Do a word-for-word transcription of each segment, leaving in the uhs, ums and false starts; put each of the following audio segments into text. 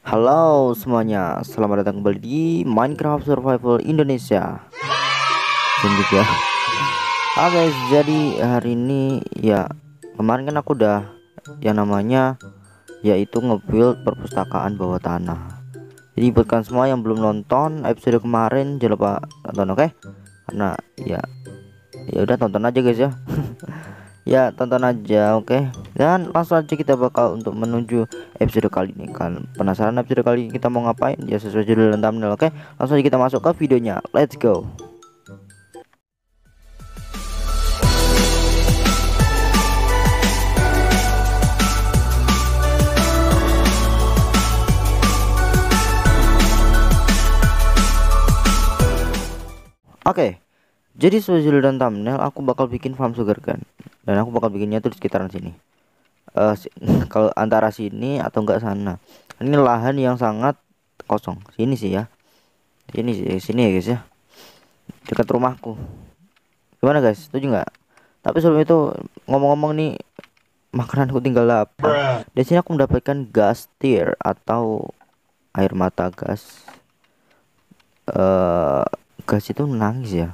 Halo semuanya, selamat datang kembali di Minecraft Survival Indonesia. Sini ya. Oke guys, jadi hari ini ya kemarin kan aku udah yang namanya yaitu nge-build perpustakaan bawah tanah. Jadi buat kalian semua yang belum nonton episode kemarin jangan lupa tonton, oke? Karena ya ya udah tonton aja guys ya. Ya tonton aja, oke. Dan langsung aja kita bakal untuk menuju episode kali ini. Kan penasaran episode kali ini kita mau ngapain? Ya sesuai judul dan thumbnail, oke. Langsung aja kita masuk ke videonya, let's go. Oke, jadi sesuai judul dan thumbnail aku bakal bikin farm sugar kan. Dan aku bakal bikinnya tuh di sekitaran sini. Eh si kalau antara sini atau enggak sana. Ini lahan yang sangat kosong. Sini sih ya. Sini sih, sini ya guys ya. Dekat rumahku. Gimana guys? Setuju nggak? Tapi sebelum itu ngomong-ngomong nih, makananku tinggal lapar. Di sini aku mendapatkan gas tier atau air mata gas. Eh gas itu nangis ya.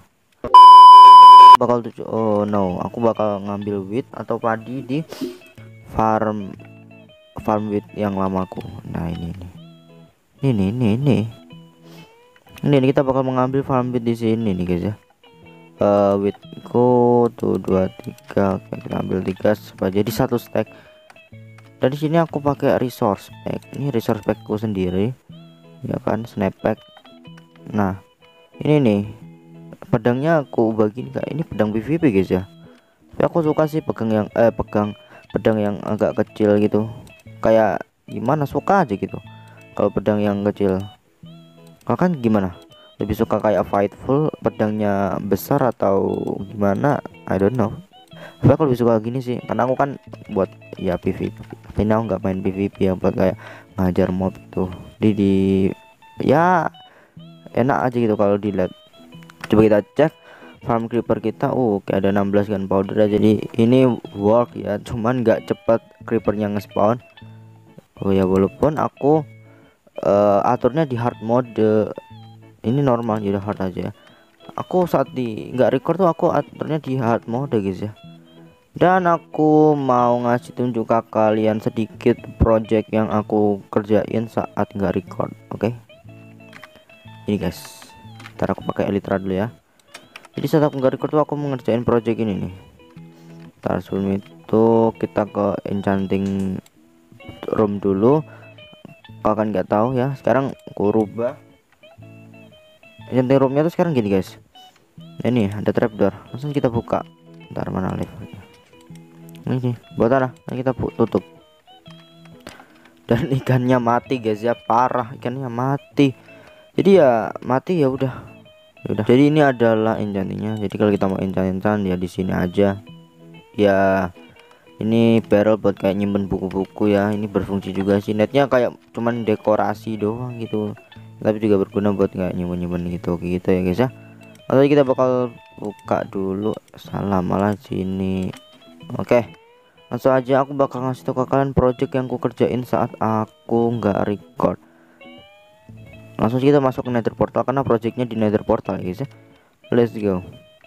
Bakal tujuh. Oh no, aku bakal ngambil wheat atau padi di farm farm wheat yang lamaku. Nah ini ini ini ini ini ini, ini kita bakal mengambil farm wheat di sini nih guys ya. Uh, wheatku tuh dua tiga, oke kita ambil tiga supaya jadi satu stack. Dan di sini aku pakai resource pack. Ini resource packku sendiri ya kan, snapback. Nah ini nih pedangnya aku bagi kayak ini pedang P V P guys ya. Tapi aku suka sih pegang yang eh pegang pedang yang agak kecil gitu, kayak gimana, suka aja gitu kalau pedang yang kecil. Kalau kan gimana, lebih suka kayak fightful pedangnya besar atau gimana, I don't know. Tapi aku lebih suka gini sih karena aku kan buat ya P V P, tapi aku nggak main P V P yang buat kayak ngajar mob tuh di, di ya enak aja gitu kalau dilihat. Coba kita cek farm creeper kita. Oh kayak ada enam belas gunpowder ya, jadi ini work ya, cuman nggak cepat creepernya nge-spawn. Oh ya walaupun aku uh, aturnya di hard mode, ini normal jadi hard aja. Aku saat di nggak record tuh aku aturnya di hard mode guys ya. Dan aku mau ngasih tunjuk ke kalian sedikit project yang aku kerjain saat nggak record, oke? Okay? Ini guys, ntar aku pakai elytra dulu ya. Jadi saat aku nggak record tuh aku mengerjain project ini nih. Ntar sebelum itu kita ke enchanting room dulu. Kau kan nggak tahu ya, sekarang aku rubah enchanting roomnya tuh sekarang gini guys. Nah, ini ada trapdoor, langsung kita buka. Ntar mana levelnya? Ini buat tanah, nah kita tutup. Dan ikannya mati guys ya, parah, ikannya mati. Jadi ya mati ya udah. Udah. Jadi ini adalah enchantingnya. Jadi kalau kita mau enchant-enchant ya di sini aja. Ya ini barrel buat kayak nyimpen buku-buku ya. Ini berfungsi juga sih. Netnya kayak cuman dekorasi doang gitu, tapi juga berguna buat kayak nyimpen-nyimpen gitu gitu ya guys ya. Lalu kita bakal buka dulu. Salah malah sini. Oke, langsung aja aku bakal ngasih tau ke kalian project yang aku kerjain saat aku nggak record. Langsung kita masuk ke nether portal karena projectnya di nether portal ya guys ya. Let's go.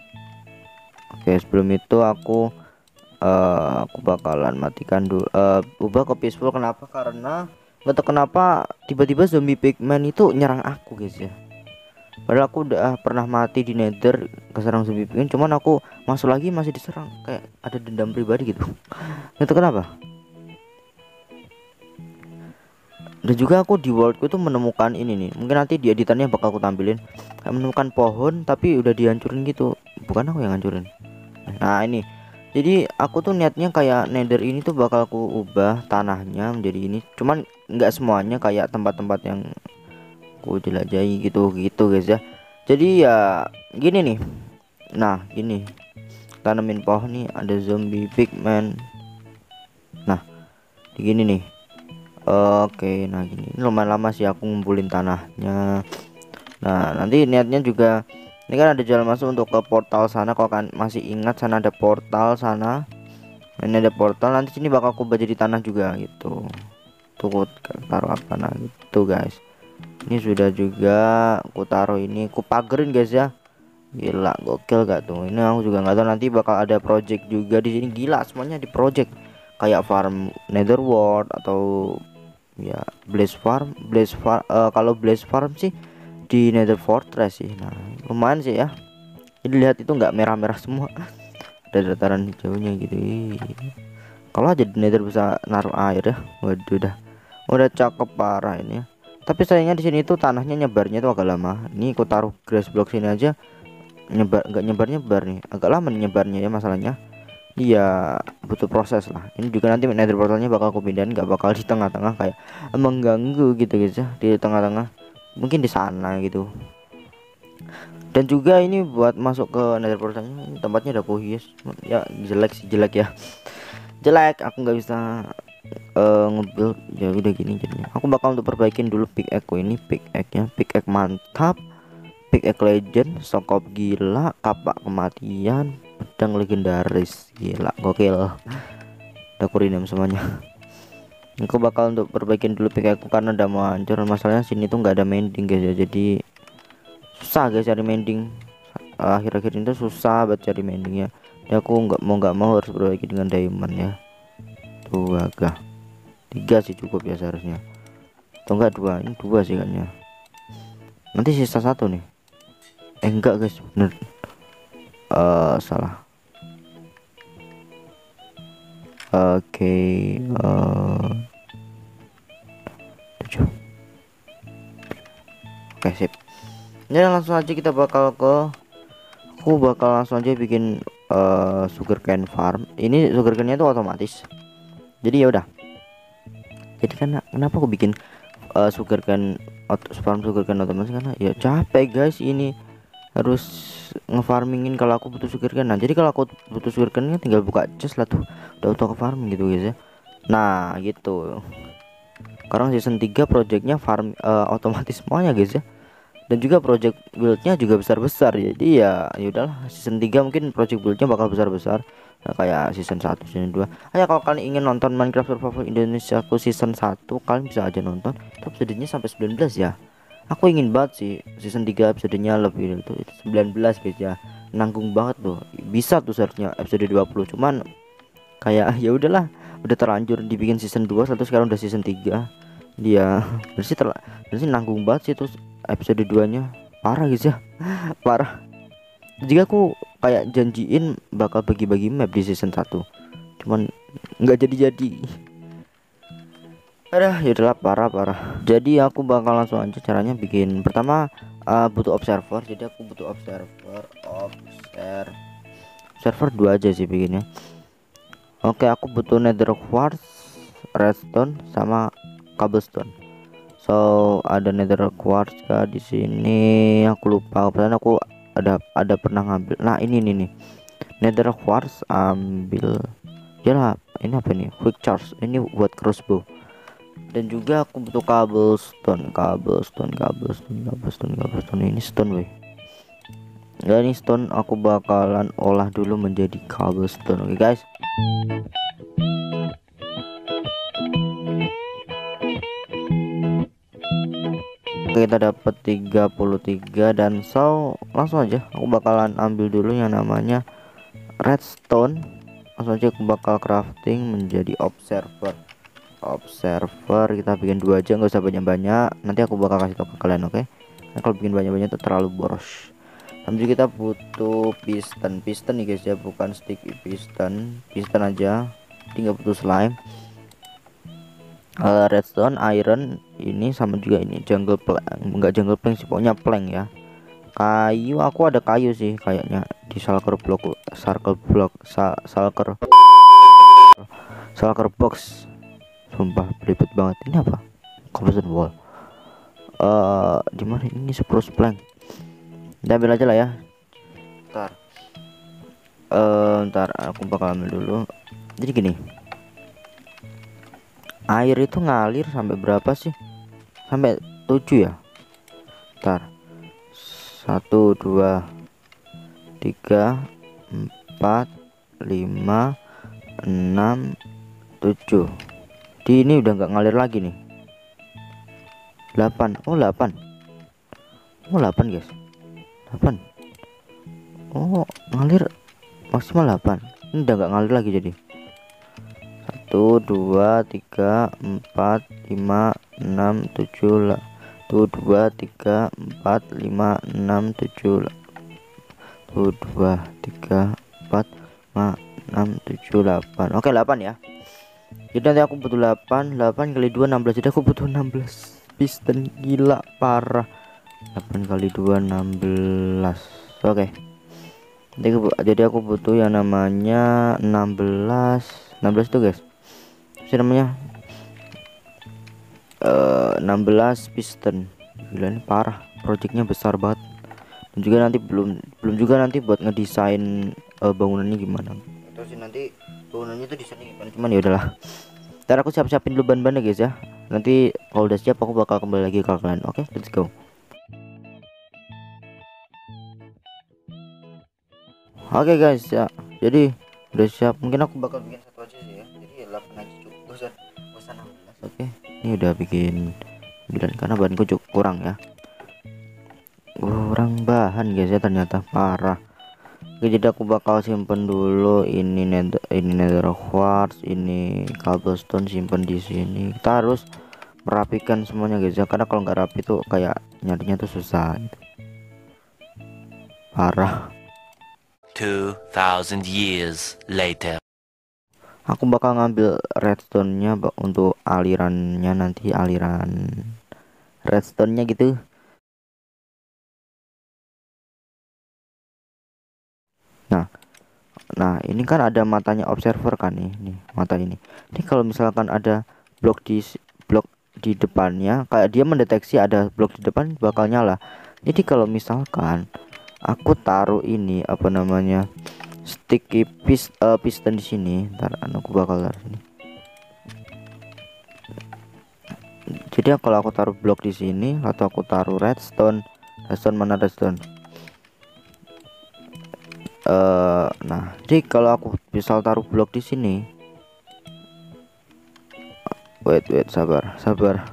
Oke sebelum itu aku uh, aku bakalan matikan dulu, uh, ubah ke peaceful. Kenapa? Karena nggak tahu kenapa tiba-tiba zombie pigman itu nyerang aku guys ya. Padahal aku udah pernah mati di nether keserang zombie pigman, cuman aku masuk lagi masih diserang, kayak ada dendam pribadi gitu. Nggak tahu kenapa. Dan juga aku di worldku tuh menemukan ini nih, mungkin nanti di editannya bakal aku tampilin, kayak menemukan pohon tapi udah dihancurin gitu. Bukan aku yang hancurin. Nah ini, jadi aku tuh niatnya kayak nether ini tuh bakal aku ubah tanahnya menjadi ini, cuman nggak semuanya, kayak tempat-tempat yang aku jelajahi gitu gitu guys ya. Jadi ya gini nih, nah gini tanamin pohon nih, ada zombie pigman. Nah gini nih. Oke, nah gini ini lumayan lama sih aku ngumpulin tanahnya. Nah nanti niatnya juga ini kan ada jalan masuk untuk ke portal sana. Kalau kan masih ingat, sana ada portal sana. Ini ada portal, nanti sini bakal aku ubah jadi tanah juga gitu. tuh taruh apa, nah gitu guys. Ini sudah juga aku taruh, ini aku pagerin guys ya. Gila, gokil gak tuh? Ini aku juga nggak tahu, nanti bakal ada project juga di sini. Gila, semuanya di project kayak farm Netherworld atau ya Blaze Farm. Blaze Farm uh, kalau Blaze Farm sih di Nether Fortress sih. Nah, lumayan sih ya. Jadi lihat itu nggak merah-merah semua. Ada dataran hijaunya gitu. Ih. Kalau aja di Nether bisa naruh air ya. Waduh dah. Udah cakep parah ini ya. Tapi sayangnya di sini tuh tanahnya nyebarnya tuh agak lama. Ini aku taruh grass block sini aja, nyebar nggak nyebar nyebar nih, agak lama nih nyebarnya ya masalahnya. Iya, butuh proses lah. Ini juga nanti nether portalnya bakal aku pindahin, nggak bakal di tengah-tengah kayak mengganggu gitu guys ya, di tengah-tengah mungkin di sana gitu. Dan juga ini buat masuk ke nether portalnya, ini tempatnya udah kuhis ya, jelek sih, jelek ya, jelek. Aku nggak bisa uh, nge-build ya, udah gini jadinya. Aku bakal untuk perbaikin dulu pickaxe ku ini, pickaxe nya pickaxe mantap, pickaxe legend, sokop gila, kapak kematian, pedang legendaris, gila gokil. Udah aku rename semuanya. Aku bakal untuk perbaikin dulu pickaxe aku karena udah mau hancur. Masalahnya sini tuh nggak ada mending guys ya, jadi susah guys cari mending. Akhir-akhir ini tuh susah buat cari mending ya. Jadi aku nggak mau nggak mau harus perbaiki dengan diamond ya. Tuh agak tiga sih cukup ya seharusnya, atau enggak dua, ini dua sih kayaknya. Nanti sisa satu nih, eh enggak guys, bener uh, salah. Oke, okay, uh, tujuh. Oke okay, sip. Ini langsung aja kita bakal ke, aku bakal langsung aja bikin uh, sugarcane farm. Ini sugarcane-nya itu otomatis. Jadi ya udah. Jadi kan kenapa aku bikin uh, sugarcane farm sugarcane otomatis, karena ya capek guys ini harus ngefarmingin kalau aku butuh sugarcane. Nah jadi kalau aku butuh sugarcane tinggal buka chest lah tuh, udah auto ke farming gitu guys ya. Nah gitu. Sekarang season tiga projectnya farm uh, otomatis semuanya guys ya. Dan juga project buildnya juga besar-besar, jadi ya ya udahlah, season tiga mungkin project buildnya bakal besar-besar nah, kayak season satu, season dua. Ayo kalau kalian ingin nonton Minecraft Survival Indonesia aku season satu, kalian bisa aja nonton. Tapi episodenya sampai sembilan belas ya. Aku ingin banget sih season tiga episodenya lebih itu sembilan belas guys ya. Nanggung banget tuh. Bisa tuh seharusnya episode dua puluh, cuman kayak ya udahlah, udah terlanjur dibikin season dua satu, sekarang udah season tiga. Dia bersih terlalu bersih, nanggung banget sih terus episode dua nya parah guys ya. Parah. Jika aku kayak janjiin bakal bagi-bagi map di season satu, cuman nggak jadi-jadi. Aduh, ya udahlah, parah parah. Jadi aku bakal langsung aja caranya bikin. Pertama uh, butuh observer. Jadi aku butuh observer, observer, observer dua aja sih bikinnya. Oke, aku butuh nether quartz, redstone, sama cobblestone. So ada nether quartz kah di sini? Aku lupa. Kebetulan aku ada ada pernah ngambil. Nah ini nih nih. Nether quartz ambil. Yalah, ini apa nih? Quick charge. Ini buat crossbow. Dan juga aku butuh cobblestone, cobblestone, cobblestone, cobblestone, cobblestone. Ini stone weh. Ya ini stone aku bakalan olah dulu menjadi cobblestone. Oke guys. Kita dapat tiga puluh tiga dan so langsung aja aku bakalan ambil dulu yang namanya redstone. Langsung aja aku bakal crafting menjadi observer. Observer kita bikin dua aja, nggak usah banyak-banyak, nanti aku bakal kasih tau ke kalian. Oke okay? Nah, kalau bikin banyak-banyak itu terlalu boros. Nanti kita butuh piston piston nih guys ya, bukan sticky piston, piston aja, tinggal butuh slime, uh, redstone, iron, ini sama juga ini jungle plank, enggak jungle plank sih, pokoknya plank ya. Kayu aku ada kayu sih kayaknya di shulker block, shulker block, shulker shulker box. Sumpah belibet banget. Ini apa? Composite wall. Eh, uh, di mana ini spruce plank? Kita ambil aja lah ya. Ntar. Eh, uh, ntar aku bakal ambil dulu. Jadi gini. Air itu ngalir sampai berapa sih? Sampai tujuh ya? Ntar. Satu, dua, tiga, empat, lima, enam, tujuh. Di ini udah nggak ngalir lagi nih. delapan. Oh, delapan. Oh, delapan, guys. delapan. Oh, ngalir maksimal delapan. Ini udah nggak ngalir lagi jadi. satu dua tiga empat lima enam tujuh. satu dua tiga empat lima enam tujuh. satu dua tiga empat lima enam tujuh delapan. Oke, delapan ya. Jadi nanti aku butuh delapan. delapan kali dua enam belas. Jadi aku butuh enam belas piston. Gila parah. delapan kali dua enam belas. Oke. Jadi, jadi aku butuh yang namanya enam belas. enam belas itu guys. Apa namanya? Uh, enam belas piston. Gila ini parah. Projectnya besar banget. Dan juga nanti belum belum juga nanti buat ngedesain uh, bangunannya gimana. Terus nanti bangunannya tuh desainnya gimana. Cuman ya udahlah. Ntar aku siap-siapin dulu ban-bannya guys ya. Nanti kalau udah siap aku bakal kembali lagi ke kalian. Oke, okay, let's go. Oke okay, guys ya. Jadi udah siap. Mungkin aku bakal bikin satu aja sih ya. Jadi delapan aja cukup. Bosan bosan enam belas. Oke. Okay. Ini udah bikin sembilan karena bahanku cukup kurang ya. Kurang bahan guys ya ternyata parah. Oke, jadi aku bakal simpen dulu ini nether, ini nether quartz, ini cobblestone simpen di sini. Kita harus merapikan semuanya guys ya, karena kalau nggak rapi tuh kayak nyarinya tuh susah gitu. Parah. two thousand years later. Aku bakal ngambil redstone-nya untuk alirannya nanti, aliran redstone-nya gitu. Nah, nah ini kan ada matanya observer kan nih, nih mata ini. Ini kalau misalkan ada blok di blok di depannya, kayak dia mendeteksi ada blok di depan bakal nyala. Jadi kalau misalkan aku taruh ini apa namanya sticky pis, uh, piston di sini, ntar aku bakal taruh sini. Jadi kalau aku taruh blok di sini atau aku taruh redstone, redstone mana redstone? Uh, nah, jadi kalau aku bisa taruh blok di sini, wait wait sabar sabar.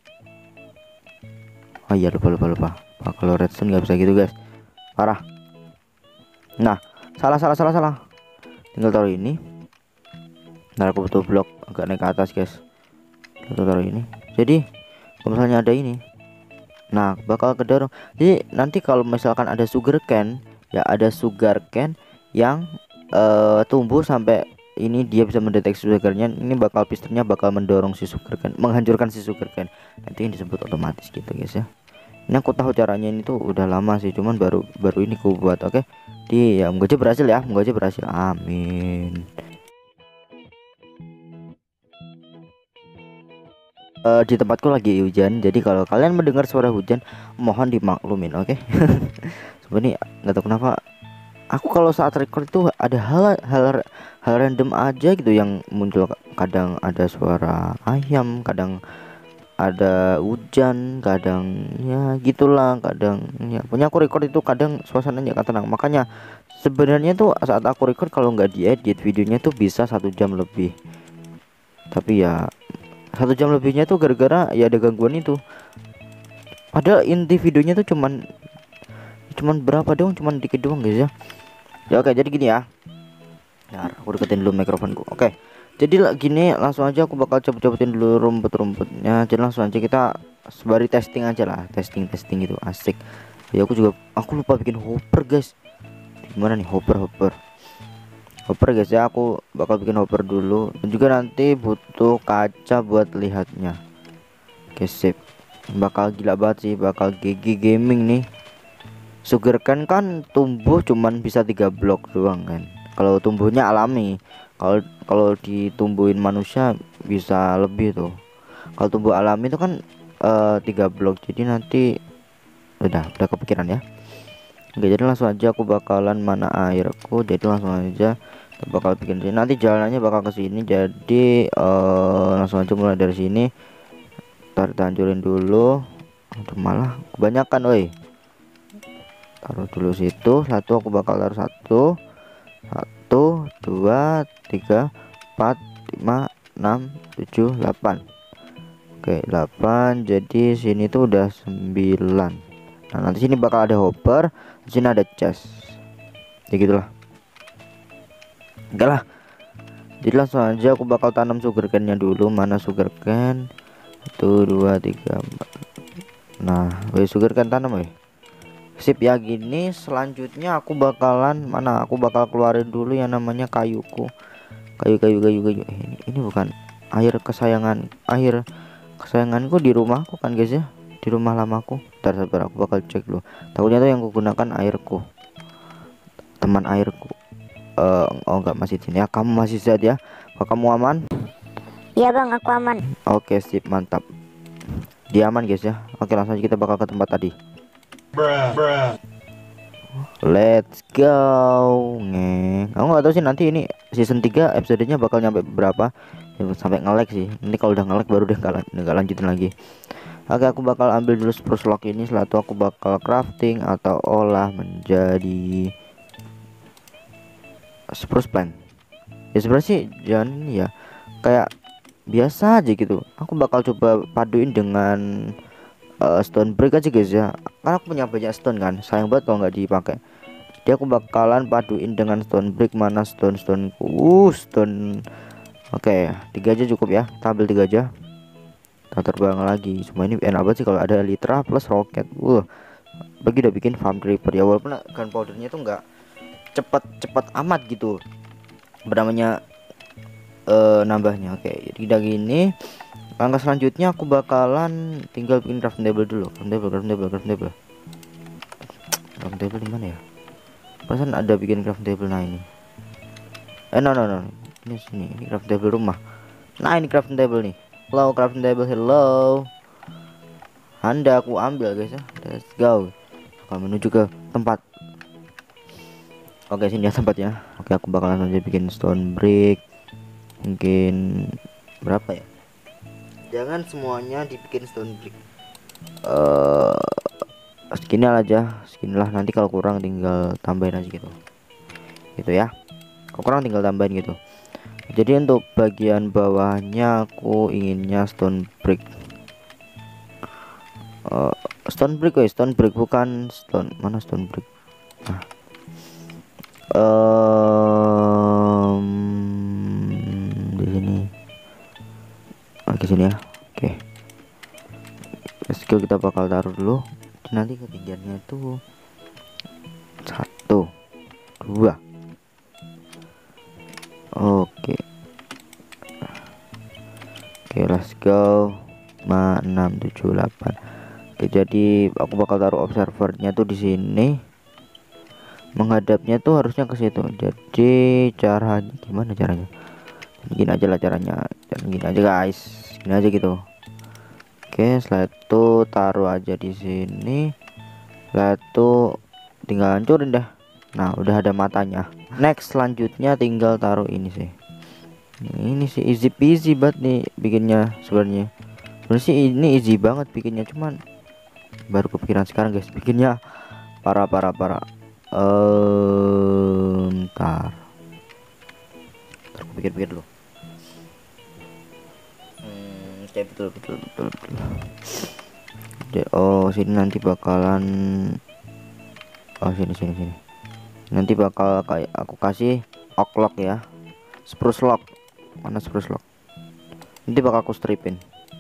Oh iya lupa lupa lupa. Nah, kalau redstone nggak bisa gitu guys, parah. Nah, salah salah salah salah. Tinggal taruh ini. Nah, aku butuh blok agak naik ke atas guys. Kita taruh ini. Jadi kalau misalnya ada ini, nah bakal kedorong. Jadi nanti kalau misalkan ada sugar cane, ya ada sugar cane yang uh, tumbuh sampai ini dia bisa mendeteksi sugarnya, ini bakal pistonnya bakal mendorong si sugar cane, menghancurkan si sugar cane. Nanti ini disebut otomatis gitu guys ya. Ini aku tahu caranya, ini tuh udah lama sih, cuman baru baru ini aku buat. Oke, di ya moga aja berhasil ya, moga aja berhasil, amin. Uh, di tempatku lagi hujan, jadi kalau kalian mendengar suara hujan mohon dimaklumin, oke? Okay? Sebenarnya nggak tahu kenapa aku kalau saat record itu ada hal hal hal random aja gitu yang muncul. Kadang ada suara ayam, kadang ada hujan, kadang ya gitulah, kadang ya punya aku record itu kadang suasananya nggak tenang. Makanya sebenarnya tuh saat aku record kalau nggak diedit videonya tuh bisa satu jam lebih, tapi ya satu jam lebihnya tuh gara-gara ya ada gangguan itu. Padahal inti videonya tuh cuman cuman berapa dong, cuman dikit doang guys ya. Ya oke, jadi gini ya. Nah, aku deketin dulu mikrofonku. Oke, jadi gini langsung aja aku bakal cabut-cabutin dulu rumput-rumputnya. Jadi langsung aja kita sembari testing aja lah, testing testing gitu asik. Ya aku juga aku lupa bikin hopper guys. Gimana nih hopper hopper? Hopper guys ya, aku bakal bikin hopper dulu. Dan juga nanti butuh kaca buat lihatnya. Oke sip. Bakal gila banget sih, bakal gigi gaming nih. Sugar cane kan tumbuh cuman bisa tiga blok doang kan. Kalau tumbuhnya alami. Kalau kalau ditumbuhin manusia bisa lebih tuh. Kalau tumbuh alami itu kan uh, tiga blok. Jadi nanti udah udah kepikiran ya. Oke, jadi langsung aja aku bakalan mana airku. Jadi langsung aja bakal bikin sini. Nanti jalanannya bakal ke sini. Jadi uh, langsung aja mulai dari sini. Tarik hancurin dulu. Aduh, malah kebanyakan, oi. Taruh dulu situ. Satu aku bakal taruh satu. Satu, dua, tiga, empat, lima, enam, tujuh, delapan. Oke, delapan. Jadi sini tuh udah sembilan. Nah, nanti sini bakal ada hopper, di sini ada chest. Ya gitulah. Enggak lah. Jadi langsung aja aku bakal tanam sugarcane-nya dulu. Mana sugarcane? Satu, dua, tiga, empat. Nah, weh sugarcane tanam weh. Sip ya gini. Selanjutnya aku bakalan mana? Aku bakal keluarin dulu yang namanya kayuku. Kayu, kayu, kayu, kayu. Eh, ini, ini bukan air kesayangan, air kesayanganku di rumahku kan guys ya, di rumah lamaku. Ntar sabar, aku bakal cek dulu. Takutnya tuh yang kugunakan airku, teman airku. Uh, oh enggak, masih di sini ya. Kamu masih sehat ya? Kok kamu aman? Iya bang, aku aman. Oke sip, mantap. Dia aman guys ya. Oke, langsung aja kita bakal ke tempat tadi. Bruh, bruh. Let's go. Nge. Aku nggak tahu sih nanti ini season tiga episodenya bakal nyampe berapa. Ya, sampai nge-lag sih. Ini kalau udah nge-lag baru deh nggak lanjutin lagi. Oke, aku bakal ambil dulu spruce log ini. Setelah itu aku bakal crafting atau olah menjadi spruce plant. Ya sebenarnya sih jangan ya, kayak biasa aja gitu. Aku bakal coba paduin dengan uh, stone brick aja guys ya. Karena aku punya banyak stone kan, sayang banget kalau nggak dipakai. Jadi aku bakalan paduin dengan stone brick. Mana stone stoneku? Uh, stone. Oke, tiga aja cukup ya. Kita ambil tiga aja. Kita terbang lagi. Semua ini enak banget sih kalau ada elytra plus roket. Uh, bagi udah bikin farm creeper ya, walaupun gunpowdernya tuh nggak cepet-cepet amat gitu bernamanya uh, nambahnya. Oke, tidak gini. Langkah selanjutnya aku bakalan tinggal bikin crafting table dulu. Crafting table, crafting table, crafting table. Crafting table di mana ya? Perasaan ada bikin crafting table. Nah ini. Eh no no no. Ini sini. Ini crafting table rumah. Nah ini crafting table nih. Hello crafting table, hello. Anda aku ambil guys ya. Let's go. Akan menuju ke tempat. Oke, sini ya tempatnya. Oke, aku bakal langsung aja bikin stone brick. Mungkin berapa ya? Jangan semuanya dibikin stone brick. Eh, uh, segini aja, segini lah. Nanti kalau kurang tinggal tambahin aja gitu. Gitu ya. Kalau kurang tinggal tambahin gitu. Jadi untuk bagian bawahnya aku inginnya stone brick. Uh, stone brick, guys, stone brick bukan stone. Mana stone brick? Nah. Um, di sini. Oke, sini ya. Oke. Skill kita bakal taruh dulu. Nanti ketinggiannya itu satu, dua. Oke. Oke, let's go. lima, enam, tujuh, delapan. Oke, jadi aku bakal taruh observernya tuh di sini. Menghadapnya tuh harusnya ke situ. Jadi caranya gimana caranya? Gini aja lah caranya. Dan gini aja guys. Gini aja gitu. Oke, setelah itu taruh aja di sini. Setelah itu tinggal hancurin dah. Nah, udah ada matanya. Next, selanjutnya tinggal taruh ini sih. Ini sih easy peasy banget nih bikinnya sebenarnya. Sebenarnya sih ini easy banget bikinnya, cuman baru kepikiran sekarang guys bikinnya. Para para para. Um, ntar Terus pikir-pikir dulu. Hmm, oke, betul betul betul betul. De, oh sini nanti bakalan. Oh sini sini sini. Nanti bakal kayak aku kasih oak log ya. Spruce log. Mana spruce log? Nanti bakal aku stripin.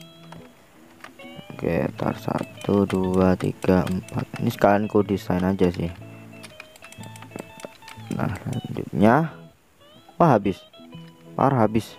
Oke, tar satu, dua, tiga, empat. Ini sekalian ku desain aja sih. Nah, selanjutnya, wah habis, parah habis.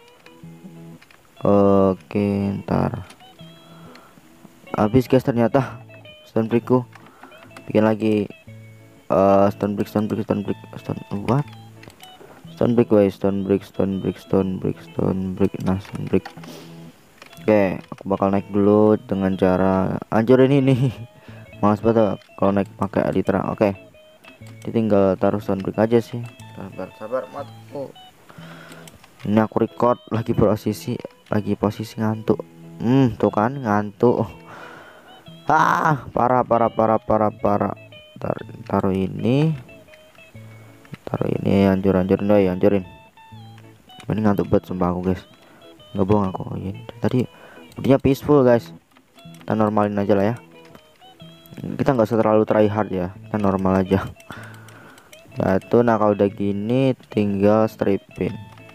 Oke, ntar habis guys ternyata stone brickku. Bikin lagi uh, stone brick, stone brick, stone brick, stone what? Stone brick, guys, stone brick, stone brick, stone brick, stone brick, nah stone brick. Oke, aku bakal naik dulu dengan cara hancurin ini. Males banget kalau naik pakai elytra. Oke. Tinggal taruh stone brick aja sih. Sabar sabar matku. Ini aku record lagi posisi lagi posisi ngantuk. Hmm, tuh kan ngantuk. Ah, parah parah parah parah parah. Tar, taruh ini. Taruh ini hancur hancurin deh, hancurin. Ini ngantuk banget sumpah aku guys. nggak bohong aku. Oh, iya. Tadi udah peaceful guys, kita normalin aja lah ya, kita nggak usah terlalu try hard ya, kita normal aja. Batu. Nah kalau udah gini tinggal stripin.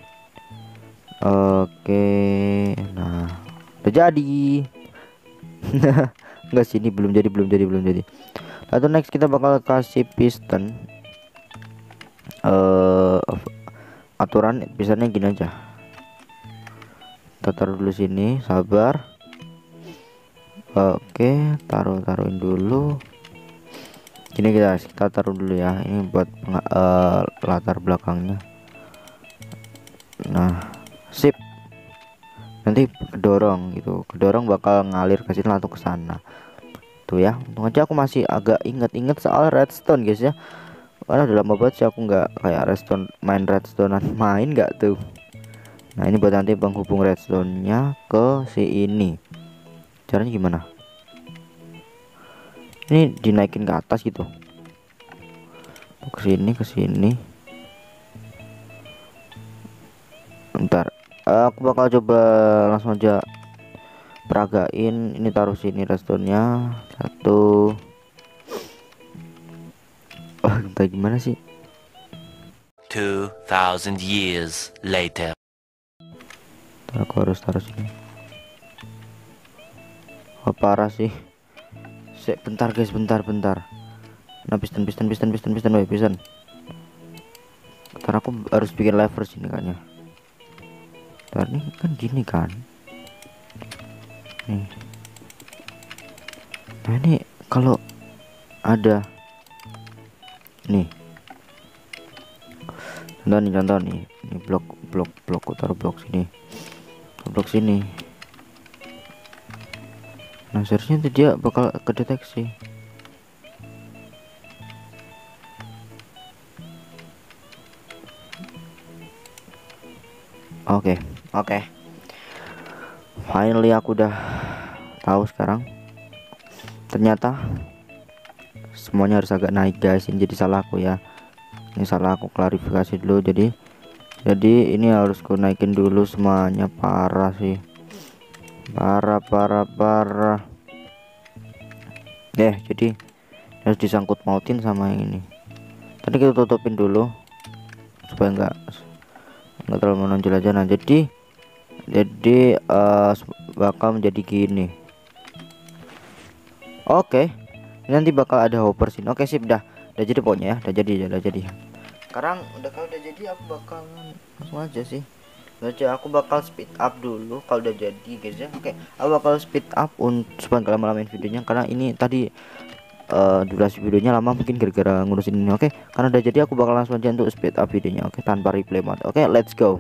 Oke, nah udah jadi. Enggak sih, ini belum jadi, belum jadi, belum jadi. Lalu next kita bakal kasih piston. Uh, aturan pistonnya gini aja. Kita taruh dulu sini, sabar. Oke, taruh taruhin dulu. Gini guys, kita taruh dulu ya. Ini buat uh, latar belakangnya. Nah, sip. Nanti kedorong gitu, kedorong bakal ngalir ke sini langsung ke sana. Tuh ya, untung aja aku masih agak inget-inget soal redstone guys ya. Karena udah lama banget sih aku nggak kayak redstone, main redstonean, main nggak tuh. Nah ini buat nanti penghubung redstone-nya ke si ini. Caranya gimana? Ini dinaikin ke atas gitu. Ke sini, ke sini. Bentar, aku bakal coba langsung aja peragain. Ini taruh sini redstone-nya satu. Oh, bentar, gimana sih? Two thousand years later. Ntar aku harus taruh sini. Oh, parah sih. Sek, bentar guys, bentar, bentar. Nah, piston, piston, piston, piston, piston, woi, piston. Ntar aku harus bikin lever sini kayaknya. Ntar nih kan gini kan. Nih. Nah ini kalau ada nih. Contoh nih, contoh nih. Ini blok, blok, blok, aku taruh blok sini. Blok sini. Nah seharusnya nanti dia bakal kedeteksi. Oke, okay, oke. Okay. Finally aku udah tahu sekarang. Ternyata semuanya harus agak naik guys. Ini jadi salah aku ya. Ini salah aku, klarifikasi dulu. Jadi jadi ini harus ku naikin dulu semuanya. Parah sih. Parah, parah, parah. Deh, jadi harus disangkut mautin sama yang ini. Tadi kita tutupin dulu supaya enggak enggak terlalu menonjol aja. Nah, jadi jadi uh, bakal menjadi gini. Oke. Nanti bakal ada hopper sini. Oke, sip dah. Udah jadi pokoknya ya. Udah jadi, udah jadi. Sekarang udah kalau udah jadi aku bakal langsung aja sih. Baca aku bakal speed up dulu kalau udah jadi guys ya. Oke, aku bakal speed up untuk supaya nggak lama-lamain videonya karena ini tadi uh, durasi videonya lama mungkin gara-gara ngurusin ini. Oke, karena udah jadi aku bakal langsung aja untuk speed up videonya. Oke, tanpa replay mode. Oke, let's go.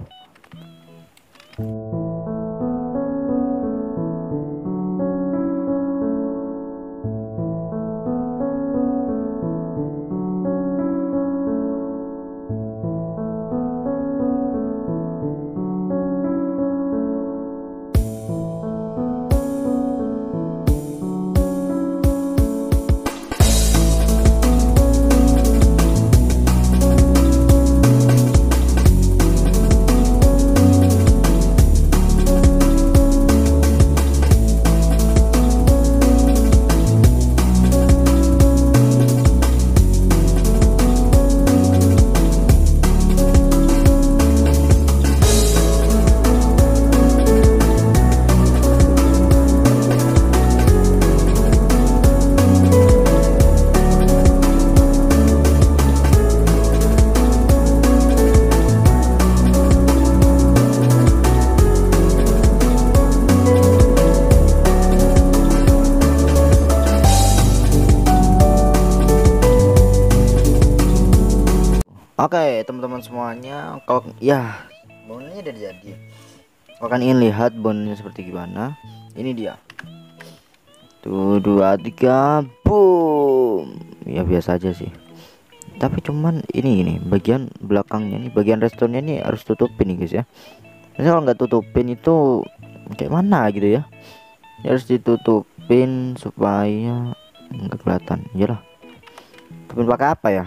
Oke okay, teman-teman semuanya, kalau ya bonusnya udah jadi, kau kan ingin lihat bonusnya seperti gimana. Ini dia tuh, dua tiga boom. Ya biasa aja sih, tapi cuman ini ini bagian belakangnya nih, bagian redstone-nya nih harus tutupin nih guys ya. Misal kalau nggak tutupin itu kayak mana gitu ya, ya harus ditutupin supaya nggak kelihatan. Iyalah, tutupin pakai apa ya?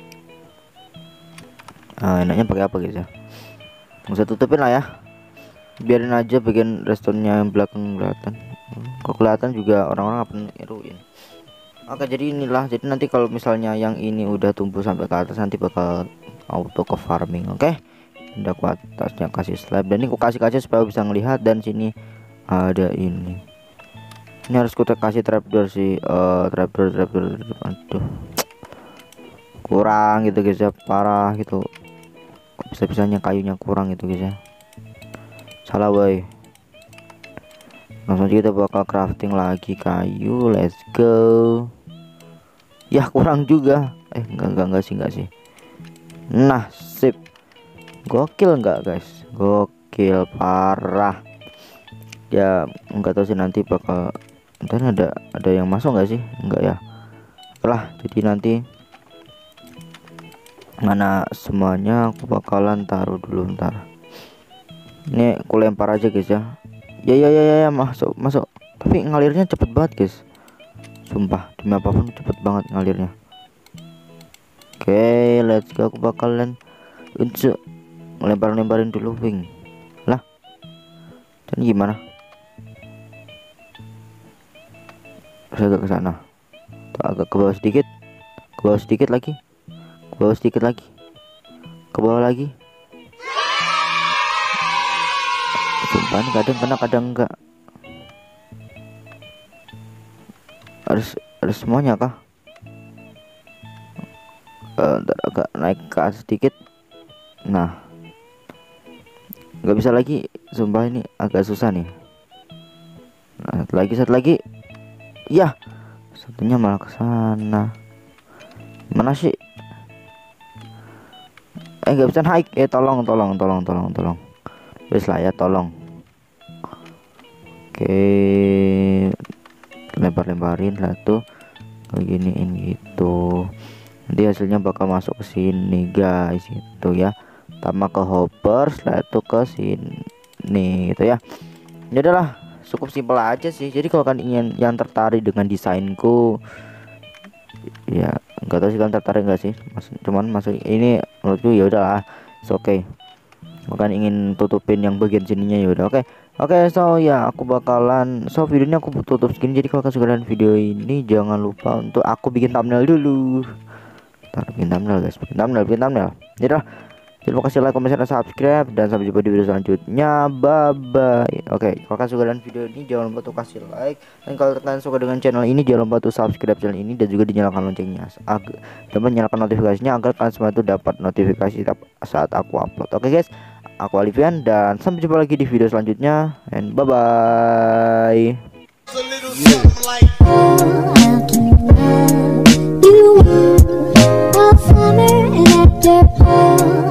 Nah, enaknya pakai apa guys ya? Nggak usah tutupin lah ya. biarin aja bagian restonnya yang belakang kelihatan. Kok kelihatan juga orang-orang akan niruin. Oke, jadi inilah, jadi nanti kalau misalnya yang ini udah tumbuh sampai ke atas nanti bakal auto ke farming. Oke, udah ku atasnya kasih slab, dan ini aku kasih kaca supaya bisa ngelihat. Dan sini ada ini ini harus kita kasih trapdoor sih, uh, trapdoor trapdoor aduh kurang gitu guys ya, parah gitu, kok bisa-bisanya kayunya kurang gitu guys ya, salah boy. Langsung aja kita bakal crafting lagi kayu, let's go. Ya kurang juga, eh enggak enggak enggak sih enggak sih. Nah sip, gokil enggak guys, gokil parah. Ya enggak tahu sih nanti bakal ntar ada ada yang masuk nggak sih, enggak ya. Lah jadi nanti mana semuanya aku bakalan taruh dulu ntar. Ini aku lempar aja guys ya. Ya ya ya ya, ya masuk masuk. Tapi ngalirnya cepet banget guys. Sumpah demi apapun cepet banget ngalirnya. Oke, okay, let's go. Aku bakalan untuk lempar-lemparin dulu wing. Lah. Dan gimana? Saya agak ke sana. Agak ke bawah sedikit. Ke bawah sedikit lagi. Ke bawah sedikit lagi. Ke bawah lagi. Sumpah kadang kena kadang enggak. Harus harus semuanya kah? Uh, ntar agak naik ke atas sedikit. Nah, nggak bisa lagi. Sumpah ini agak susah nih. Nah, satu lagi satu lagi. Ya, satunya malah ke sana. Mana sih? Eh nggak bisa naik. Eh tolong tolong tolong tolong tolong. Wes lah ya, tolong. Oke, lempar-lemparin lah tuh, kayak giniin gitu. Nanti hasilnya bakal masuk ke sini guys, itu ya. Tambah ke hopper, setelah itu ke sini gitu ya. Ya udahlah, cukup simpel aja sih. Jadi kalau kan ingin yang tertarik dengan desainku, ya nggak tahu sih kalian tertarik nggak sih. Mas, cuman masuk ini menurutku ya udahlah, oke. Okay. Bukan ingin tutupin yang bagian sininya ya udah oke. Okay. Oke, okay, so ya aku bakalan so video ini aku tutup segini. Jadi kalau kalian suka dengan video ini jangan lupa untuk aku bikin thumbnail dulu. Ntar bikin thumbnail guys, bikin thumbnail, bikin thumbnail. Jadi lah, terima kasih like, comment, dan subscribe, dan sampai jumpa di video selanjutnya. Bye bye. Oke, okay, kalau kalian suka dengan video ini jangan lupa untuk kasih like, dan kalau kalian suka dengan channel ini jangan lupa untuk subscribe channel ini dan juga dinyalakan loncengnya agar dan menyalakan notifikasinya agar kalian semua itu dapat notifikasi saat aku upload. Oke okay, guys, aku Alivian dan sampai jumpa lagi di video selanjutnya, and bye bye. You are a summer and after